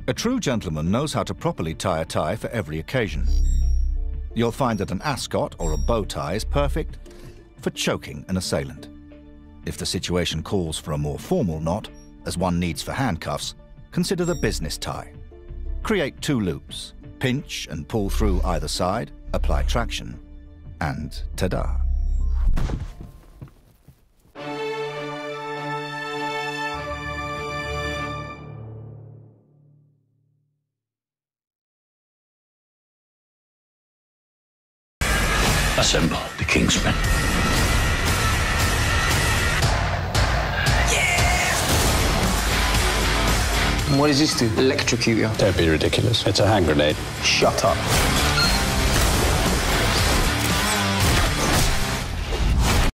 A true gentleman knows how to properly tie a tie for every occasion. You'll find that an ascot or a bow tie is perfect for choking an assailant. If the situation calls for a more formal knot, as one needs for handcuffs, consider the business tie. Create 2 loops, pinch and pull through either side, apply traction, and ta-da. Assemble the Kingsmen. What does this do? Electrocute you? Don't be ridiculous. It's a hand grenade. Shut up.